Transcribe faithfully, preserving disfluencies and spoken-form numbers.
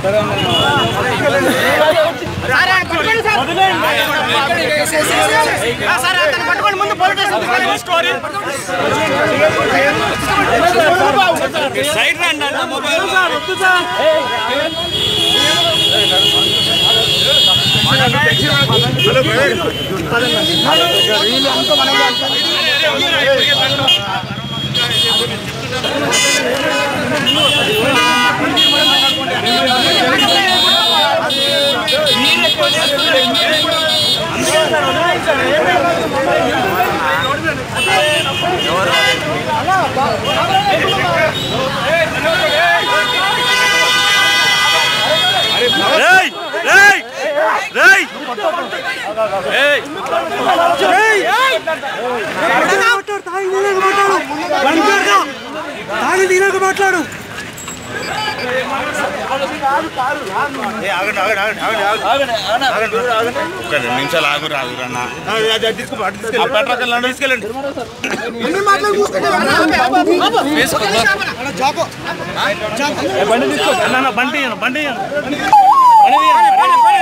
పట్టుకోండి ముందు police side రండి అన్న మొబైల్ మాట్లాడు రెండు నిమిషాలు ఆగురు ఆగురన్నా తీసుకెళ్ళండి బండి తీసుకో బండి బండి